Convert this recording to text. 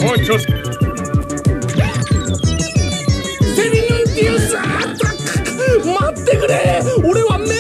muchos. セリヌンティウス、待ってくれ、俺は目